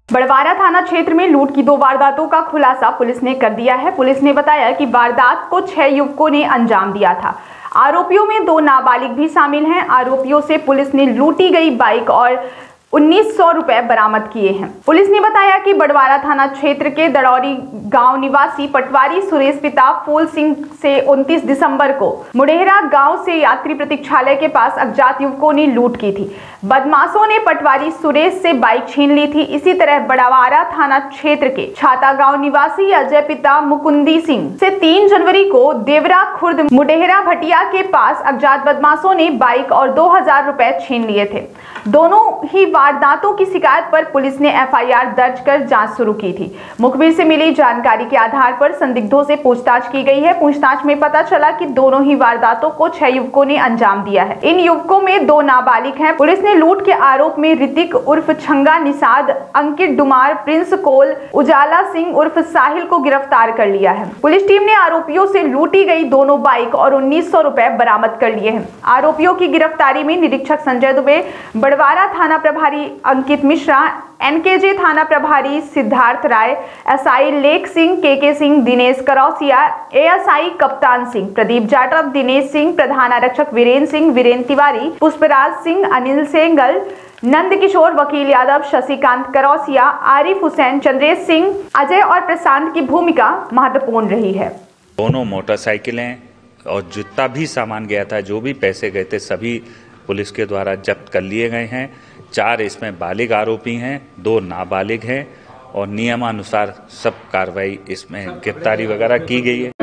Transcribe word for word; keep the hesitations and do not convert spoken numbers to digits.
बड़वारा थाना क्षेत्र में लूट की दो वारदातों का खुलासा पुलिस ने कर दिया है। पुलिस ने बताया कि वारदात को छह युवकों ने अंजाम दिया था। आरोपियों में दो नाबालिग भी शामिल हैं। आरोपियों से पुलिस ने लूटी गई बाइक और उन्नीस सौ रुपए बरामद किए हैं। पुलिस ने बताया कि बड़वारा थाना क्षेत्र के दड़ौरी गांव निवासी पटवारी सुरेश पिता फूल सिंह से उनतीस दिसंबर को मुडेहरा गांव से यात्री प्रतीक्षालय के पास अज्ञात युवकों ने लूट की थी। बदमाशों ने पटवारी सुरेश से बाइक छीन ली थी। इसी तरह बड़वारा थाना क्षेत्र के छाता गांव निवासी अजय पिता मुकुंदी सिंह से तीन जनवरी को देवरा खुर्द मुडेहरा भटिया के पास अज्ञात बदमाशों ने बाइक और दो हजार रुपए छीन लिए थे। दोनों ही वारदातों की शिकायत पर पुलिस ने एफ आई आर दर्ज कर जांच शुरू की थी। मुखबिर से मिली जानकारी के आधार पर संदिग्धों से पूछताछ की गई है। पूछताछ में पता चला कि दोनों ही वारदातों को छह युवकों ने अंजाम दिया है। इन युवकों में दो नाबालिग हैं। पुलिस ने लूट के आरोप में ऋतिक उर्फ छंगा निषाद, अंकित डुमार, प्रिंस कोल, उजाला सिंह उर्फ साहिल को गिरफ्तार कर लिया है। पुलिस टीम ने आरोपियों से लूटी गई दोनों बाइक और उन्नीस सौ रुपए बरामद कर लिए हैं। आरोपियों की गिरफ्तारी में निरीक्षक संजय दुबे, बड़वारा थाना प्रभारी अंकित मिश्रा, एन के जे थाना प्रभारी सिद्धार्थ राय, एस आई लेख Singh, K K Singh, Dinesh Karausiya, A S I Kaptan Singh, Pradeep Jatav, Dinesh Singh, प्रधान आरक्षक वीरेंद्र सिंह, वीरेंद्र तिवारी, पुष्पराज सिंह, अनिल सेंगल, नंद किशोर, वकील यादव, शशिकांत करौसिया, आरिफ हुसैन, चंद्रेश सिंह, अजय और प्रशांत की भूमिका महत्वपूर्ण रही है। दोनों मोटरसाइकिलें और जितना भी सामान गया था, जो भी पैसे गए थे, सभी पुलिस के द्वारा जब्त कर लिए गए हैं। चार इसमें बालिग आरोपी हैं, दो नाबालिग हैं और नियमानुसार सब कार्रवाई इसमें गिरफ्तारी वगैरह की गई है।